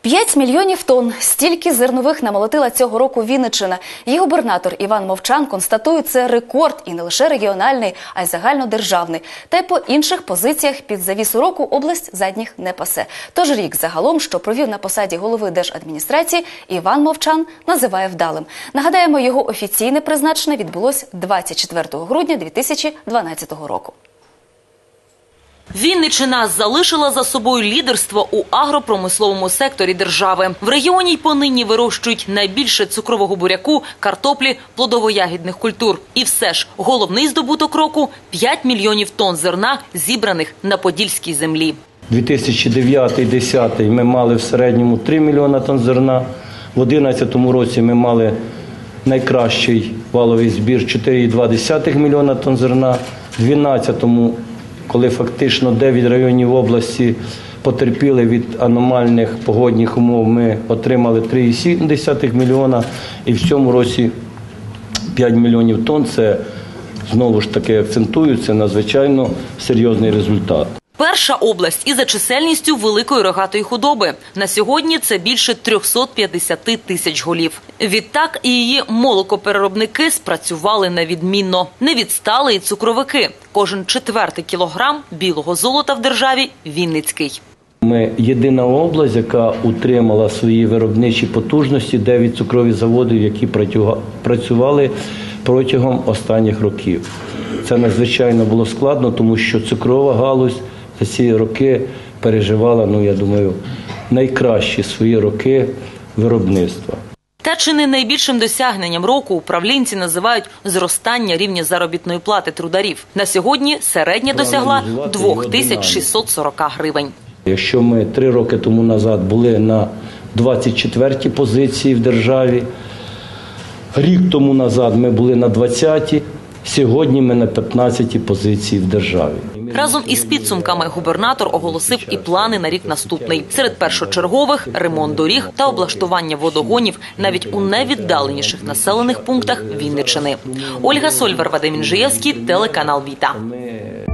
5 мільйонів тонн – стільки зернових намолотила цього року Вінниччина. Її губернатор Іван Мовчан констатує, це рекорд і не лише регіональний, а й загальнодержавний. Та й по інших позиціях під завісу року область задніх не пасе. Тож рік загалом, що провів на посаді голови держадміністрації, Іван Мовчан називає вдалим. Нагадаємо, його офіційне призначення відбулось 24 грудня 2012 року. Вінниччина залишила за собою лідерство у агропромисловому секторі держави. В регіоні й понині вирощують найбільше цукрового буряку, картоплі, плодово-ягідних культур. І все ж, головний здобуток року – 5 мільйонів тонн зерна, зібраних на подільській землі. 2009-2010 ми мали в середньому 3 мільйона тонн зерна. В 2011 році ми мали найкращий валовий збір – 4,2 мільйона тонн зерна. В 2012 коли фактично 9 районів області потерпіли від аномальних погодних умов, ми отримали 3,7 мільйона. І в цьому році 5 мільйонів тонн – це, знову ж таки акцентую, це надзвичайно серйозний результат. Перша область і за чисельністю великої рогатої худоби. На сьогодні це більше 350 тисяч голів. Відтак і її молокопереробники спрацювали на відмінно. Не відстали і цукровики. Кожен четвертий кілограм білого золота в державі – вінницький. Ми єдина область, яка утримала свої виробничі потужності, 9 цукрових заводів, які працювали протягом останніх років. Це надзвичайно було складно, тому що цукрова галузь за ці роки переживала, я думаю, найкращі свої роки виробництва. Та чи не найбільшим досягненням року управлінці називають зростання рівня заробітної плати трударів. На сьогодні середня досягла 2640 гривень. Якщо ми 3 роки тому назад були на 24-й позиції в державі, рік тому назад ми були на 20-й, сьогодні ми на 15-й позиції в державі. Разом із підсумками губернатор оголосив і плани на рік наступний. Серед першочергових – ремонт доріг та облаштування водогонів навіть у найвіддаленіших населених пунктах Вінниччини. Ольга Сольвар, Вадим Інжиєвський, телеканал Віта.